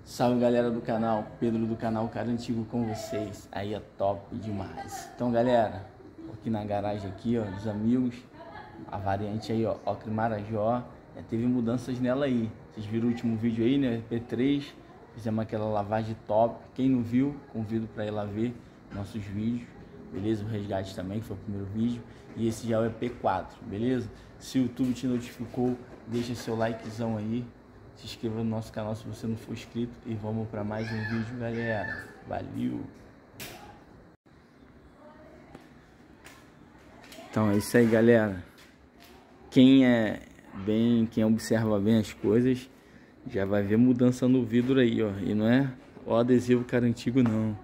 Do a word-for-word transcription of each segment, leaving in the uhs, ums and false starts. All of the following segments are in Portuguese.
Salve galera do canal, Pedro do canal Cara Antigo com vocês. Aí é top demais. Então galera, aqui na garagem aqui, ó, dos amigos, a variante aí, ó, Ocre Marajó, já teve mudanças nela aí. Vocês viram o último vídeo aí, né, P três, fizemos aquela lavagem top. Quem não viu, convido para ir lá ver nossos vídeos, beleza? O resgate também, que foi o primeiro vídeo. E esse já é o P quatro, beleza? Se o YouTube te notificou, deixa seu likezão aí. Se inscreva no nosso canal se você não for inscrito. E vamos para mais um vídeo, galera. Valeu! Então é isso aí, galera. Quem é bem, quem observa bem as coisas, já vai ver mudança no vidro aí, ó. E não é o adesivo Cara Antigo, não.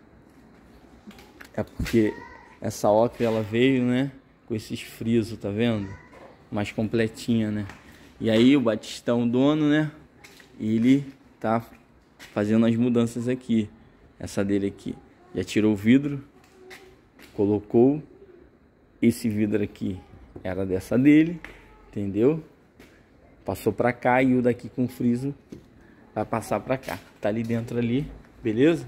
É porque essa Ocre, ela veio, né, com esses frisos, tá vendo? Mais completinha, né? E aí o Batistão, dono, né, ele tá fazendo as mudanças aqui. Essa dele aqui, já tirou o vidro, colocou esse vidro aqui, era dessa dele, entendeu? Passou pra cá e o daqui com friso vai passar pra cá. Tá ali dentro ali, beleza?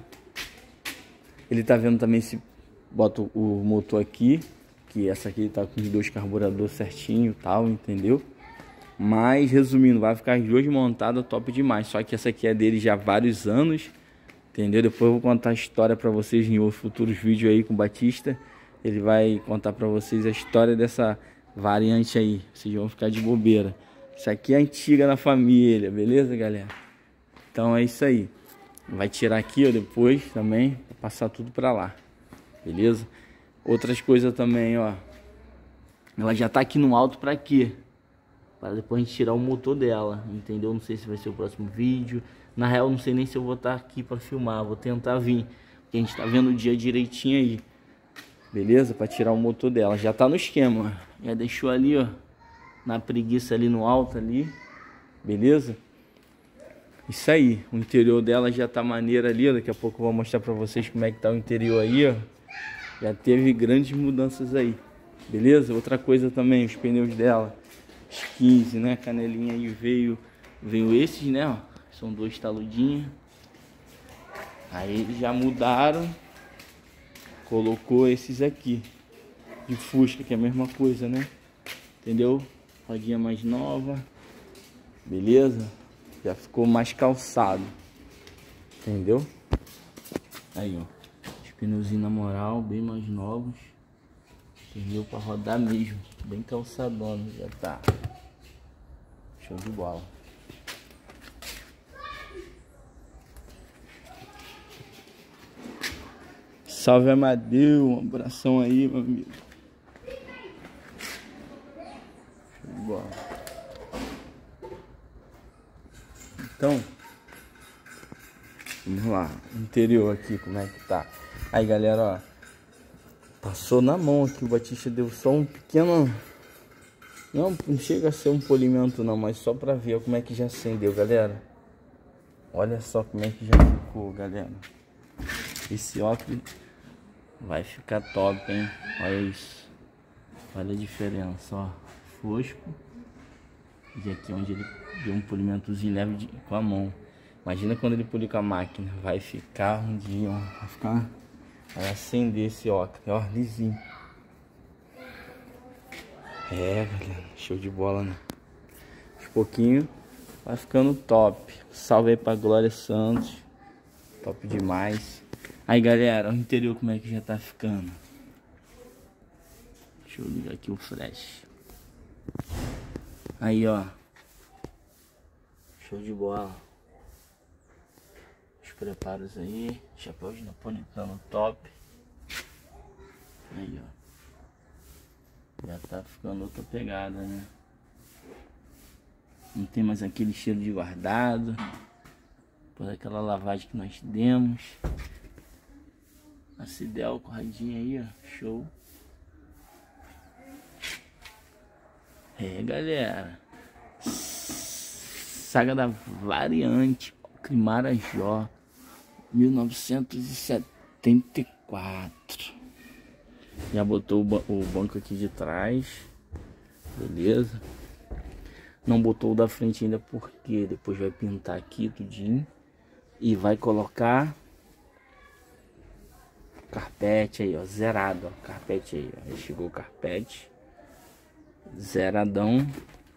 Ele tá vendo também se bota o motor aqui, que essa aqui tá com os dois carburadores certinho e tal, entendeu? Mas resumindo, vai ficar as duas montadas top demais. Só que essa aqui é dele já há vários anos, entendeu? Depois eu vou contar a história pra vocês em outros futuros vídeos aí com o Batista. Ele vai contar pra vocês a história dessa variante aí. Vocês vão ficar de bobeira. Isso aqui é antiga na família, beleza, galera? Então é isso aí. Vai tirar aqui, ó, depois também, pra passar tudo pra lá, beleza? Outras coisas também, ó. Ela já tá aqui no alto pra quê? Para depois a gente tirar o motor dela, entendeu? Não sei se vai ser o próximo vídeo. Na real, não sei nem se eu vou estar aqui para filmar. Vou tentar vir, porque a gente tá vendo o dia direitinho aí, beleza? Para tirar o motor dela. Já tá no esquema, já deixou ali, ó, na preguiça ali no alto ali, beleza? Isso aí, o interior dela já tá maneiro ali, ó. Daqui a pouco eu vou mostrar para vocês como é que tá o interior aí, ó. Já teve grandes mudanças aí, beleza? Outra coisa também, os pneus dela, os quinze, né? Canelinha aí veio, veio esses, né? Ó, são dois taludinhos. Aí eles já mudaram, colocou esses aqui de Fusca, que é a mesma coisa, né? Entendeu? Rodinha mais nova, beleza? Já ficou mais calçado, entendeu? Aí, ó, os pneuzinhos na moral, bem mais novos, entendeu? Pra rodar mesmo, bem calçadona, já tá show de bola. Salve Amadeu, um abração aí, meu amigo. Show de bola. Então, vamos lá, interior aqui, como é que tá? Aí galera, ó, passou na mão aqui, o Batista deu só um pequeno... Não, não chega a ser um polimento não, mas só pra ver como é que já acendeu, galera. Olha só como é que já ficou, galera. Esse Ocre vai ficar top, hein? Olha isso. Olha a diferença, ó. Fosco. E aqui onde ele deu um polimentozinho leve de, com a mão. Imagina quando ele polir com a máquina. Vai ficar um dia, ó. Vai ficar... Vai acender esse Ocre, ó, lisinho. É, galera, show de bola, né? Aos pouquinhos vai ficando top. Salve aí pra Glória Santos. Top demais. Aí, galera, o interior como é que já tá ficando. Deixa eu ligar aqui o flash. Aí, ó. Show de bola. Os preparos aí. Chapéu de napolitano top. Aí, ó. Já tá ficando outra pegada, né? Não tem mais aquele cheiro de guardado. Por aquela lavagem que nós demos. A Cidel corradinha aí, ó. Show. É, galera. Saga da variante Ocre Marajó mil novecentos e setenta e quatro. Já botou o, ba o banco aqui de trás, beleza? Não botou o da frente ainda porque depois vai pintar aqui tudinho, E vai colocar carpete aí, ó, zerado, ó, carpete aí, ó. Aí chegou o carpete zeradão.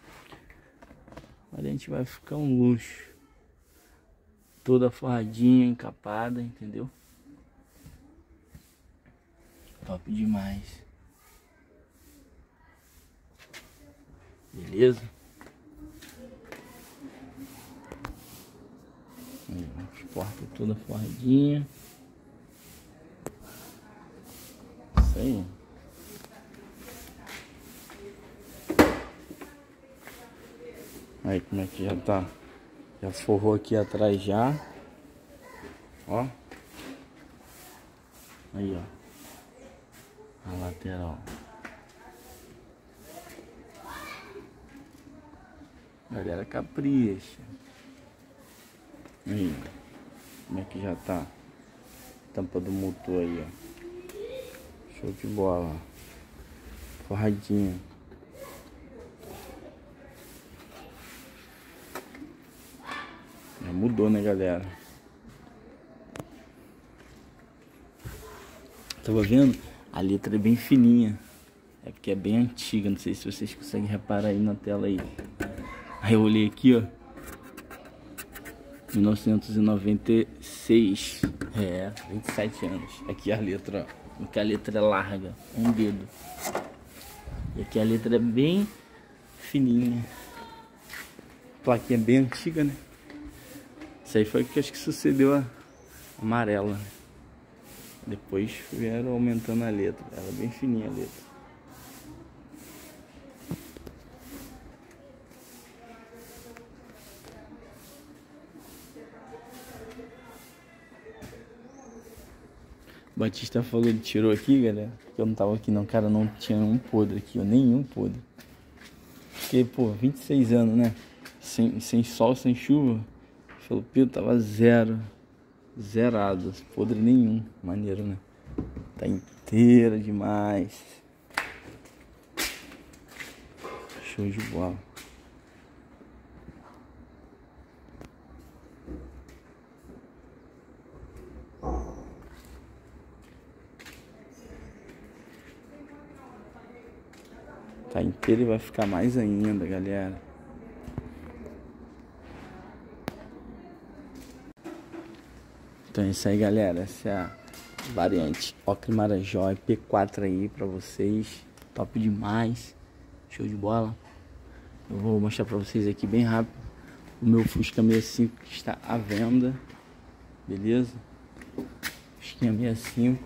A gente vai ficar um luxo. Toda forradinha, encapada, entendeu? Top demais. Beleza? Aí, as portas toda forradinha. Isso aí. Aí como é que já tá? Já forrou aqui atrás já. Ó. Aí, ó. A lateral. Galera capricha. Aí. Como é que já tá? Tampa do motor aí, ó. Show de bola. Forradinho. Já mudou, né, galera? Tava vendo? A letra é bem fininha. É porque é bem antiga. Não sei se vocês conseguem reparar aí na tela aí. Aí eu olhei aqui, ó. mil novecentos e noventa e seis. É, vinte e sete anos. Aqui a letra, ó. Aqui a letra é larga. Um dedo. E aqui a letra é bem fininha. A plaquinha é bem antiga, né? Isso aí foi o que acho que sucedeu a amarela, né? Depois vieram aumentando a letra. Ela é bem fininha a letra. O Batista falou, ele tirou aqui, galera. Porque eu não tava aqui não, cara, não tinha um podre aqui, ó. Nenhum podre. Porque, pô, vinte e seis anos, né? Sem, sem sol, sem chuva. Falou, pio, tava zero. Zerado, podre nenhum. Maneiro, né? Tá inteira demais. Show de bola. Tá inteira e vai ficar mais ainda, galera. Então é isso aí, galera. Essa é a variante Ocre Marajó P quatro aí pra vocês. Top demais. Show de bola. Eu vou mostrar pra vocês aqui bem rápido o meu Fusca sessenta e cinco que está à venda. Beleza? Fusquinha sessenta e cinco.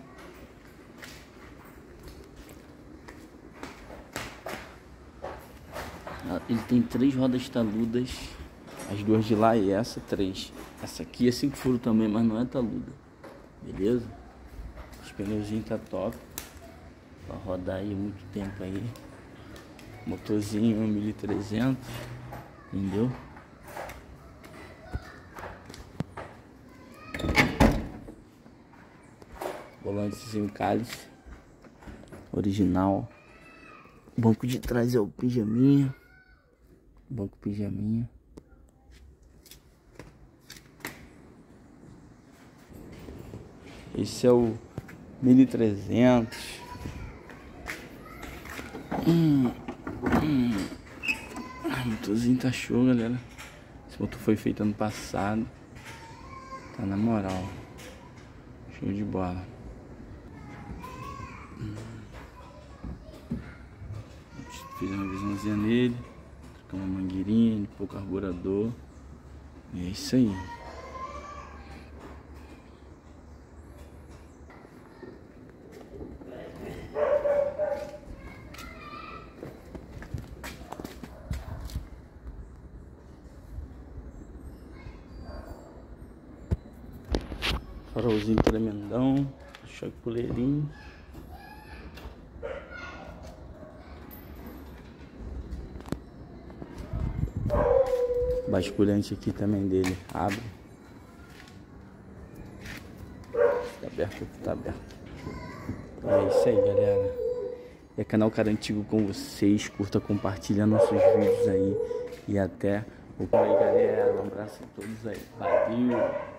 Ele tem três rodas taludas. As duas de lá e essa, três. Essa aqui é cinco furos também, mas não é taluda. Beleza? Os pneuzinhos tá top. Pra rodar aí muito tempo aí. Motorzinho mil e trezentos. Entendeu? Volantezinho cálice. Original. Banco de trás é o pijaminha. Banco pijaminha. Esse é o mil e trezentos. Hum, hum. O motorzinho tá show, galera. Esse motor foi feito ano passado. Tá na moral. Show de bola. Hum. Fiz uma visãozinha nele. Trocamos uma mangueirinha, limpou o carburador. E é isso aí. Farolzinho tremendão, choque poleirinho. Basculante aqui também dele, abre. Tá aberto, tá aberto. Então é isso aí, galera. É canal Cara Antigo com vocês. Curta, compartilha nossos vídeos aí. E até o aí, galera. Um abraço a todos aí. Valeu!